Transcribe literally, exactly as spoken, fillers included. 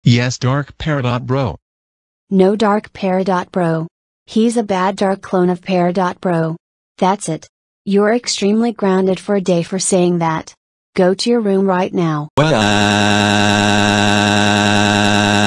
Yes, Dark Peridot Bro. No, Dark Peridot Bro. He's a bad dark clone of Peridot Bro. That's it. You're extremely grounded for a day for saying that. Go to your room right now. Well,